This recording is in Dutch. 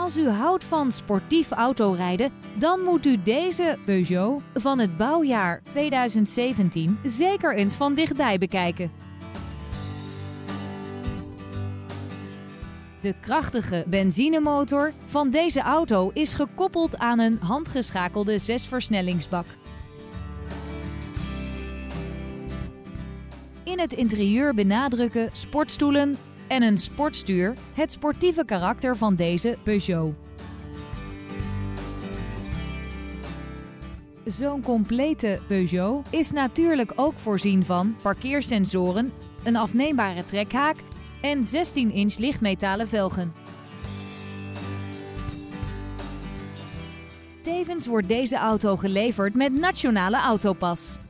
Als u houdt van sportief autorijden, dan moet u deze Peugeot van het bouwjaar 2017 zeker eens van dichtbij bekijken. De krachtige benzinemotor van deze auto is gekoppeld aan een handgeschakelde 6-versnellingsbak. In het interieur benadrukken sportstoelen en een sportstuur het sportieve karakter van deze Peugeot. Zo'n complete Peugeot is natuurlijk ook voorzien van parkeersensoren, een afneembare trekhaak en 16-inch lichtmetalen velgen. Tevens wordt deze auto geleverd met Nationale Autopas.